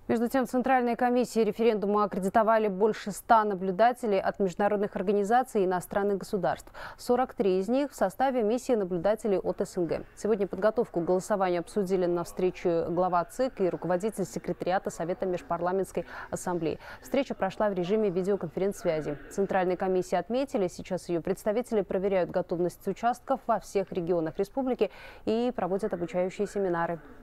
Между тем, Центральной комиссии референдума аккредитовали больше 100 наблюдателей от международных организаций и иностранных государств. 43 из них в составе миссии наблюдателей от СНГ. Сегодня подготовку к голосованию обсудили на встрече глава ЦИК и руководитель секретариата Совета межпарламентской ассамблеи. Встреча прошла в режиме видеоконференц-связи. Центральной комиссии отметили, сейчас ее представители проверяют готовность участков во всех регионах республики и проводят обучающие семинары.